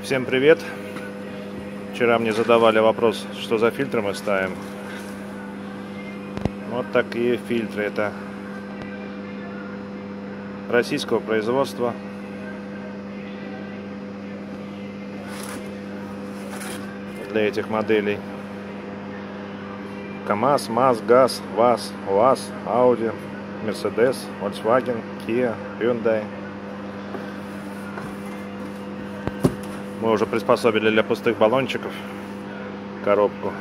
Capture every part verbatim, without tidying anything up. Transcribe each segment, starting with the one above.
Всем привет! Вчера мне задавали вопрос, что за фильтры мы ставим. Вот такие фильтры. Это российского производства. Для этих моделей. КамАЗ, МАЗ, ГАЗ, ВАЗ, УАЗ, Audi, Mercedes, Volkswagen, Kia, Hyundai. Мы уже приспособили для пустых баллончиков коробку.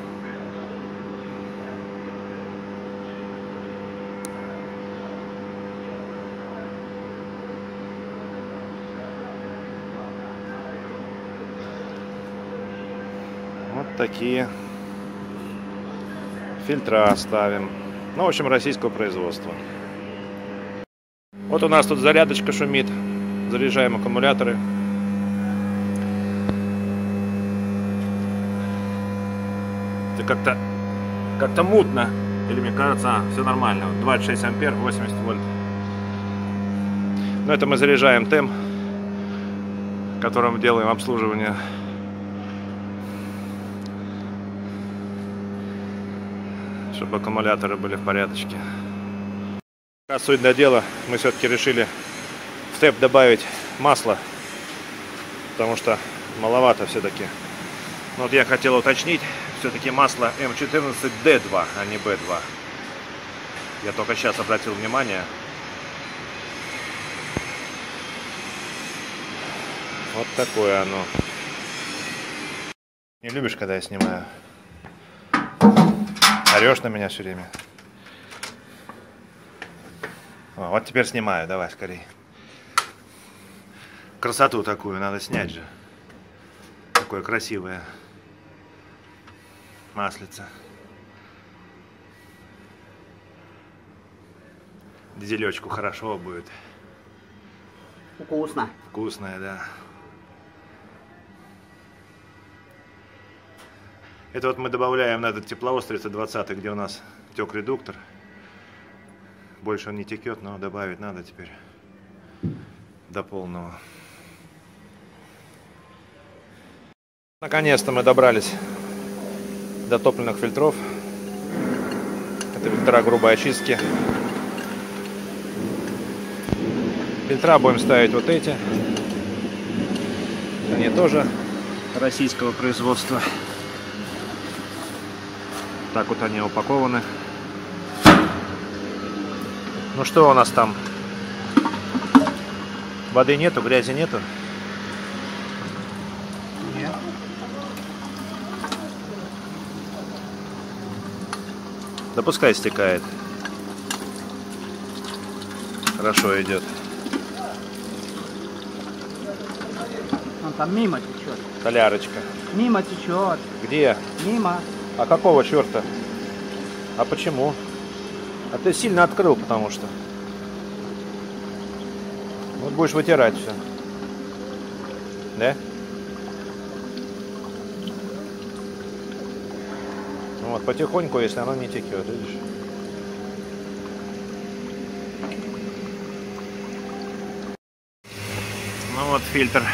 Вот такие фильтра ставим. Ну, в общем, российского производства. Вот у нас тут зарядочка шумит. Заряжаем аккумуляторы. Это как-то как-то мутно. Или мне кажется, а, все нормально. двадцать шесть ампер, восемьдесят вольт. Но это мы заряжаем ТЭМ, которым делаем обслуживание. Чтобы аккумуляторы были в порядочке. Раз суть до дела, мы все-таки решили в ТЭП добавить масло, потому что маловато все-таки. Вот я хотел уточнить, все-таки масло эм четырнадцать дэ два, а не бэ два. Я только сейчас обратил внимание. Вот такое оно. Не любишь, когда я снимаю? Орешь на меня все время. О, вот теперь снимаю, давай скорей. Красоту такую надо снять же. Такое красивое маслице. Дизелечку хорошо будет. Вкусно. Вкусное, да. Это вот мы добавляем на этот тепловоз триста двадцать, где у нас тек редуктор. Больше он не текет, но добавить надо теперь до полного. Наконец-то мы добрались до топливных фильтров. Это фильтра грубой очистки. Фильтра будем ставить вот эти. Они тоже российского производства. Так вот они упакованы. Ну что у нас там? Воды нету, грязи нету? Нет. Да пускай стекает. Хорошо идет. Он там мимо течет. Солярочка. Мимо течет. Где? Мимо. А какого черта? А почему? А ты сильно открыл, потому что. Вот будешь вытирать все. Да? Вот, потихоньку, если оно не текет, видишь? Ну вот фильтр.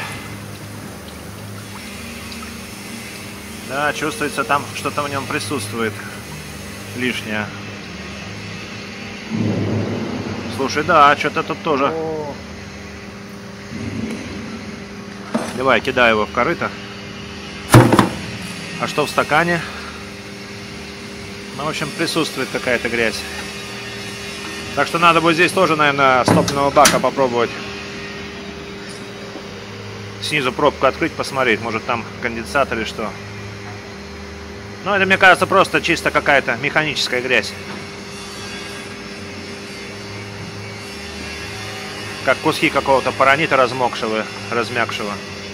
Да, чувствуется там, что-то в нем присутствует лишнее. Слушай, да, что-то тут тоже. О. Давай, кидай его в корыто. А что в стакане? Ну, в общем, присутствует какая-то грязь. Так что надо будет здесь тоже, наверное, с топливного бака попробовать снизу пробку открыть, посмотреть. Может, там конденсат или что. Ну, это, мне кажется, просто чисто какая-то механическая грязь. Как куски какого-то паранита размокшего, размякшего.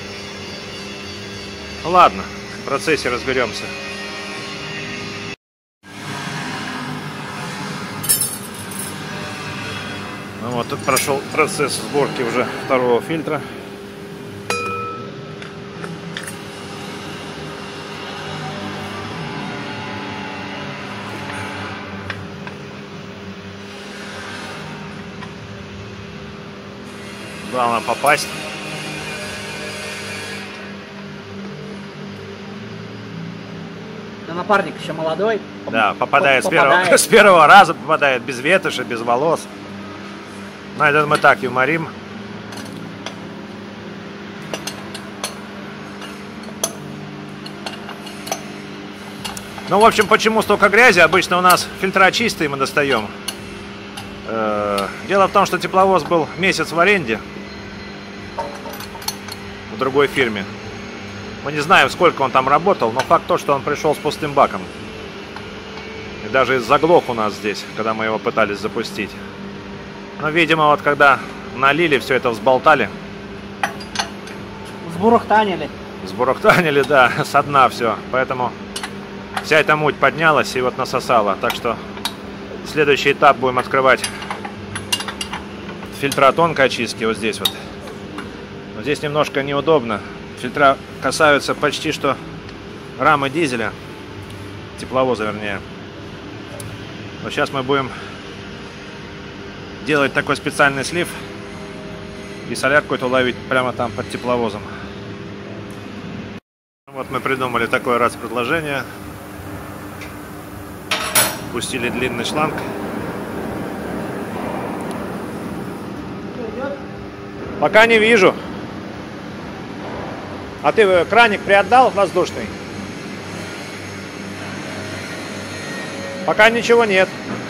Ну, ладно, в процессе разберемся. Ну вот, тут прошел процесс сборки уже второго фильтра. Главное попасть. А напарник еще молодой. Да, попадает, попадает. С, первого, с первого раза попадает, без ветоши, без волос. Но это мы так юморим. Ну, в общем, почему столько грязи? Обычно у нас фильтра чистые мы достаем. Дело в том, что тепловоз был месяц в аренде в другой фирме. Мы не знаем, сколько он там работал, но факт то, что он пришел с пустым баком. И даже заглох у нас здесь, когда мы его пытались запустить. Но, видимо, вот когда налили, все это взболтали. Сбурахтанили. Сбурахтанили, да, со дна все. Поэтому вся эта муть поднялась и вот насосала. Так что следующий этап будем открывать фильтра тонкой очистки вот здесь вот. Но здесь немножко неудобно. Фильтра касаются почти что рамы дизеля, тепловоза вернее. Но сейчас мы будем делать такой специальный слив и соляр какой-то ловить прямо там под тепловозом. Вот мы придумали такое раз-предложение. Пустили длинный шланг. Пока не вижу. А ты краник приотдал воздушный? Пока ничего нет.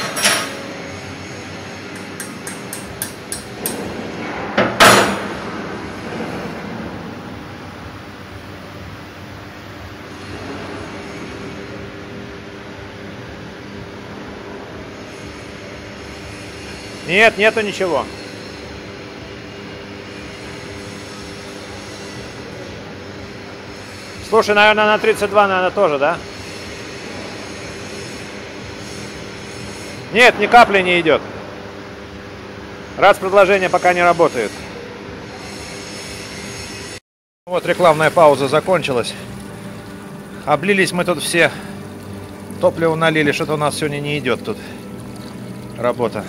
Нет, нету ничего. Слушай, наверное, на тридцать два, наверное, тоже, да? Нет, ни капли не идет. Раз предложение пока не работает. Вот рекламная пауза закончилась. Облились мы тут все. Топливо налили, что-то у нас сегодня не идет тут. Работа.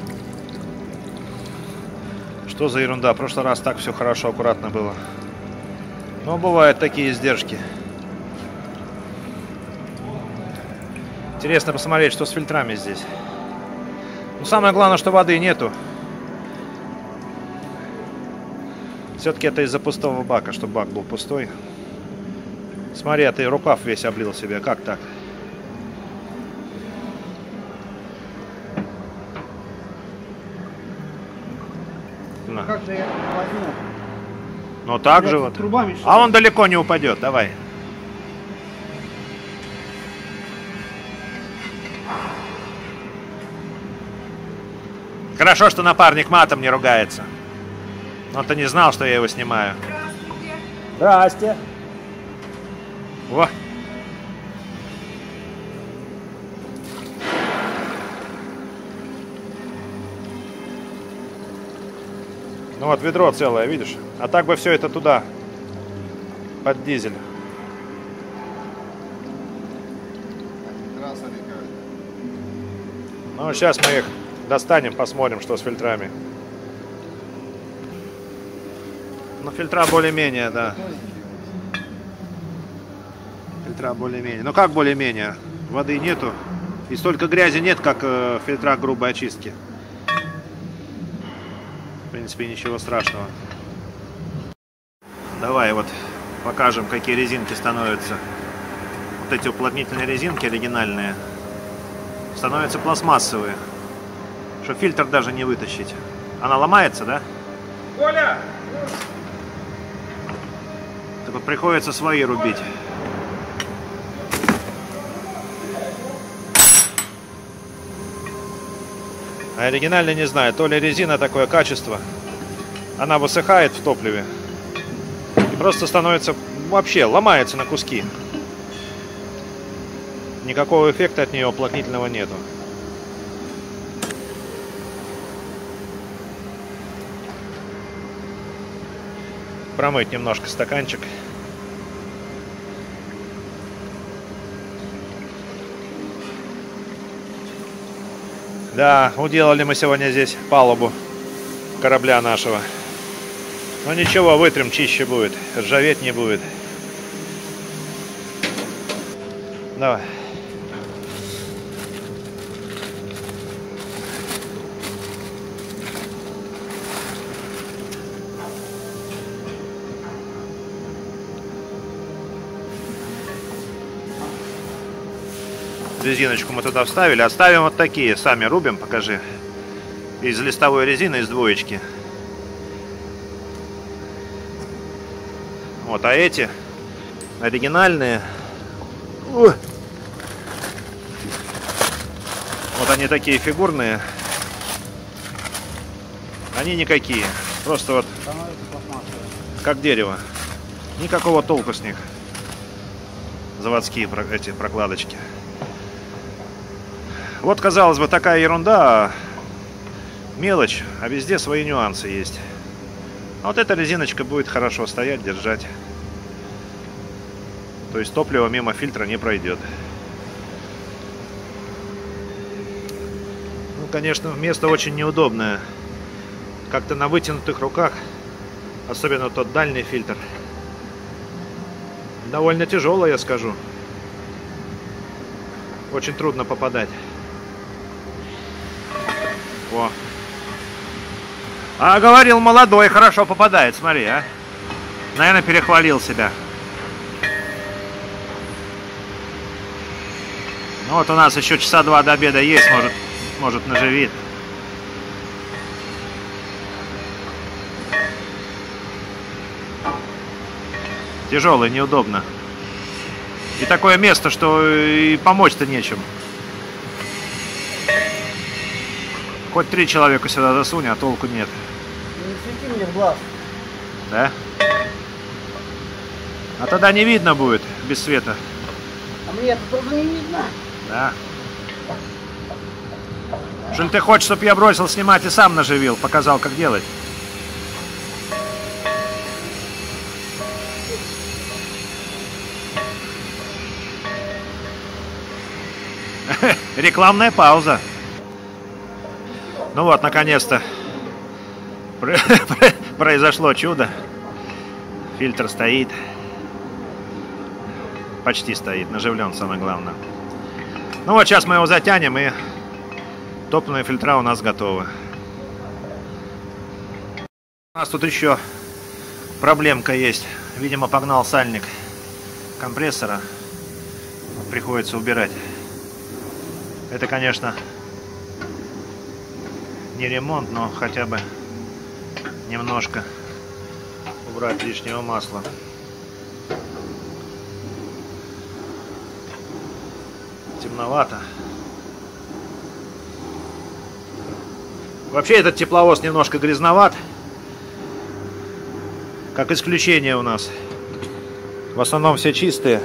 Что за ерунда? В прошлый раз так все хорошо, аккуратно было. Но бывают такие издержки. Интересно посмотреть, что с фильтрами здесь. Но самое главное, что воды нету. Все-таки это из-за пустого бака, чтобы бак был пустой. Смотри, а ты рукав весь облил себе. Как так? На. Как же я возьму? Ну так же вот. Трубами, а он далеко не упадет. Давай. Хорошо, что напарник матом не ругается. Он-то не знал, что я его снимаю. Здрасте. Во. Ну вот ведро целое, видишь? А так бы все это туда, под дизель. Ну сейчас мы их достанем, посмотрим, что с фильтрами. Ну фильтра более-менее, да. Фильтра более-менее. Ну как более-менее? Воды нету. И столько грязи нет, как э, в фильтрах грубой очистки. В принципе, ничего страшного. Давай вот покажем, какие резинки становятся. Вот эти уплотнительные резинки оригинальные становятся пластмассовые, что фильтр даже не вытащить. Она ломается, да? Коля! Так вот приходится свои рубить. А оригинально не знаю, то ли резина такое качество, она высыхает в топливе и просто становится, вообще ломается на куски. Никакого эффекта от нее уплотнительного нету. Промыть немножко стаканчик. Да, уделали мы сегодня здесь палубу корабля нашего. Но ничего, вытрем, чище будет, ржаветь не будет. Давай. Резиночку мы туда вставили. Оставим вот такие. Сами рубим, покажи. Из листовой резины, из двоечки. Вот, а эти оригинальные. Ой. Вот они такие фигурные. Они никакие. Просто вот как дерево. Никакого толку с них. Заводские эти прокладочки. Вот, казалось бы, такая ерунда, мелочь, а везде свои нюансы есть. А вот эта резиночка будет хорошо стоять, держать. То есть топливо мимо фильтра не пройдет. Ну, конечно, место очень неудобное. Как-то на вытянутых руках, особенно тот дальний фильтр, довольно тяжело, я скажу. Очень трудно попадать. О. А говорил, молодой, хорошо попадает, смотри, а. Наверное, перехвалил себя. Ну вот у нас еще часа два до обеда есть, может, может наживит. Тяжелый, неудобно. И такое место, что и помочь-то нечем. Хоть три человека сюда засунь, а толку нет. Не свети мне в глаз. Да? А тогда не видно будет без света. А мне это тоже не видно. Да. Что ли ты хочешь, чтобы я бросил снимать и сам наживил, показал, как делать? Рекламная пауза. Ну вот, наконец-то произошло чудо. Фильтр стоит. Почти стоит, наживлен, самое главное. Ну вот, сейчас мы его затянем, и топливные фильтра у нас готовы. У нас тут еще проблемка есть. Видимо, погнал сальник компрессора. Приходится убирать. Это, конечно, не ремонт, но хотя бы немножко убрать лишнего масла. Темновато. Вообще этот тепловоз немножко грязноват. Как исключение у нас. В основном все чистые.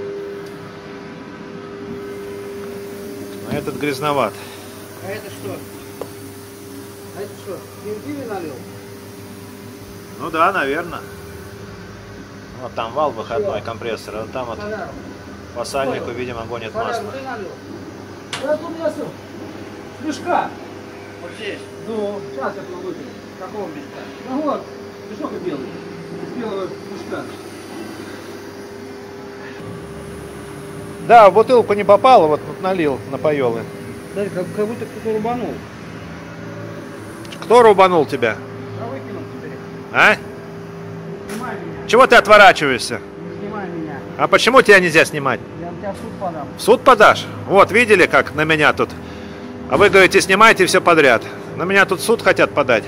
А этот грязноват. А это что? А это что? Бензин налил? Ну да, наверное. Вот там вал выходной компрессора. Вот там вот по сальнику, видимо, гонит масло. Ты налил? Да тут у меня все. Мешка. Вот здесь? Ну, сейчас я помогу. Какого мешка? Ну вот, мешок белый. Из белого мешка. Да, в бутылку не попало, вот налил, напоел. Смотри, как, как будто кто-то рубанул. Кто рубанул тебя? А выкинул теперь. А? Не снимай меня. Чего ты отворачиваешься? Не снимай меня. А почему тебя нельзя снимать? Я на тебя в суд подам. В суд подашь? Вот, видели, как на меня тут? А вы говорите, снимайте все подряд. На меня тут в суд хотят подать.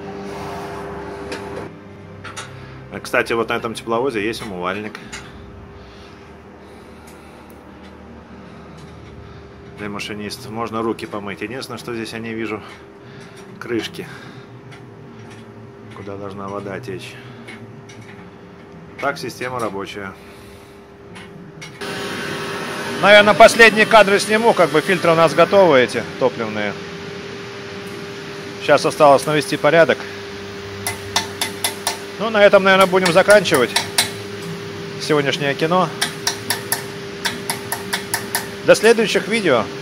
А, кстати, вот на этом тепловозе есть умывальник. Для машинистов. Можно руки помыть. Единственное, что здесь я не вижу крышки, куда должна вода течь. Так, система рабочая. Наверное, последние кадры сниму, как бы фильтры у нас готовы, эти топливные. Сейчас осталось навести порядок. Ну, на этом, наверное, будем заканчивать сегодняшнее кино. До следующих видео.